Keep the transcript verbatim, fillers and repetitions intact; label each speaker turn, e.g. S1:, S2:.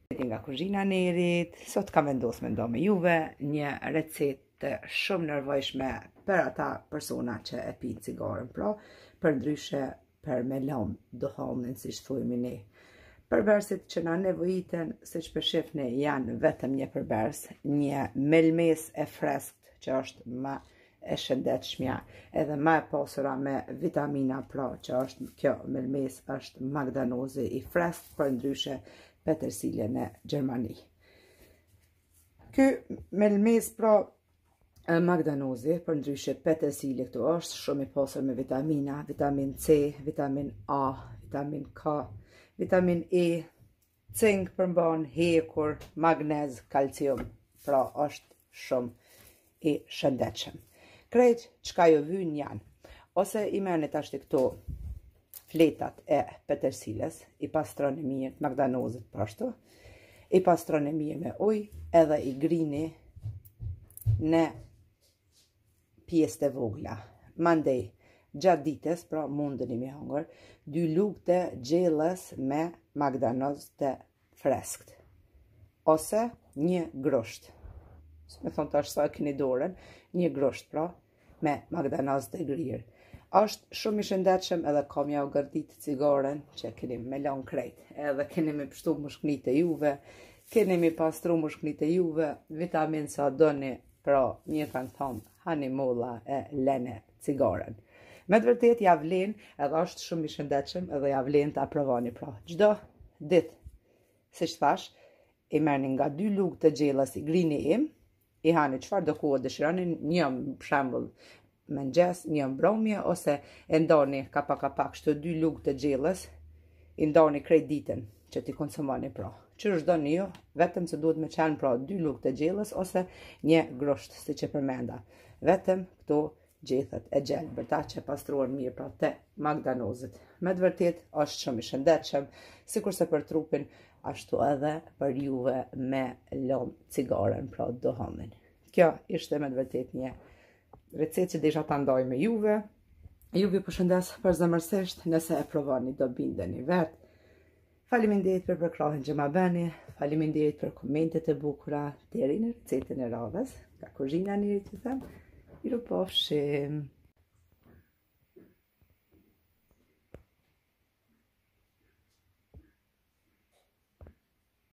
S1: Nga kuzhina e Nerit, sot kam vendosur me ndo me juve një recetë shumë nevojshme për ata persona që e pinë cigaren, pra për ndryshe për me lëm duhanin, siç thujmë ne. Përbërësit që na nevojiten, siç po shihni, janë vetëm një përbërës, një melmes e freskët që është më e shëndetshmja edhe më e pasura me vitamina, pra që është kjo melmes është magdanozi i freskët, për ndryshe petersilje në Gjermani. Ky melmes, pra magdanozi, për ndryshe petersilje këtu, është shumë i pasur me vitamina, vitamin C, vitamin A, vitamin K, vitamin E, cink përmban, hekur, magnez, kalcium, pra është shumë i shëndetshëm. Krejt çka ju vyn janë, ose i merrni tash këtu fletat e petersiles, i pastroni mirë, magdanozit pashtu, i pastroni mirë me ujë, edhe i grini në pjesë të vogla. Mandej, gjatë ditës, pra mundeni me hongër, dy lugë të gjellës me magdanoz të freskët, ose një grosht. Si me thonë tash sa e keni dorën, një grosht, pra, me magdanoz të grirë. Është shumë i shëndetshëm, edhe ka mja u gërdit cigaren që keni me lanë krejt, edhe keni me pështu mushknit e juve, keni me pastru mushknit e juve, vitamin sa doni, pra një kanë thonë, hani molla e lene cigaren. Me të vërtet ja vlen, edhe është shumë i shëndetshëm, edhe ja vlen të aprovani, pra çdo ditë, si që thash, i merrni nga dy lugë të gjellës i grini im, i hani çfarë do kohë dëshironi, një për shembull mëngjes, një mbrëmje, ose e ndani kapak kapak shto dy lugë të gjellës, i ndani krejt ditën që ti konsumoni, pra. Që është doni ju, vetëm se duhet me qenë, pra, dy lugë të gjellës ose një grosht, si që përmenda. Vetëm këto gjethet e gjelbër, ta që pastruar mirë, pra, te magdanozit. Me të vërtet është shumë i shëndetshëm, sikurse për trupin, ashtu edhe për juve me lëm cigaren, pra duhanin. Kjo ishte me të vërtet një recetë që desha ta ndaj me juve. Juve përshëndes përzemërsisht, nëse e provoni do bindeni vet. Faleminderit për përkrahin që ma bëni, faleminderit për komentet e bukura, deri në recetën e radhës, nga kuzhina e Nerit, ju them, miru pofshim.